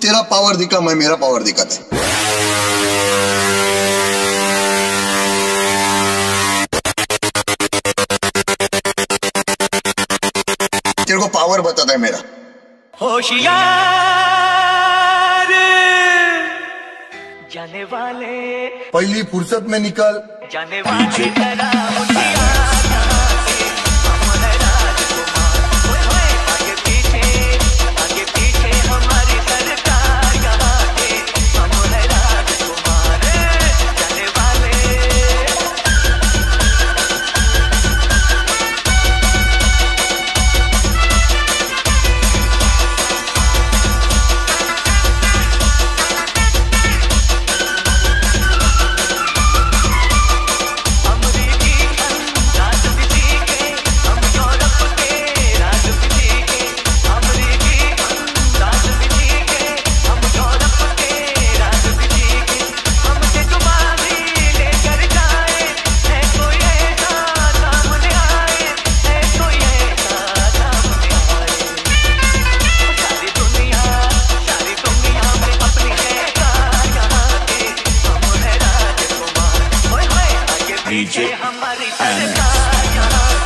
तेरा पावर दिखा, मैं मेरा पावर दिखाता। तेरे को पावर बताता है मेरा। होशियार जाने वाले, पहली फुर्सत में निकल जाने वाले तेरा DJ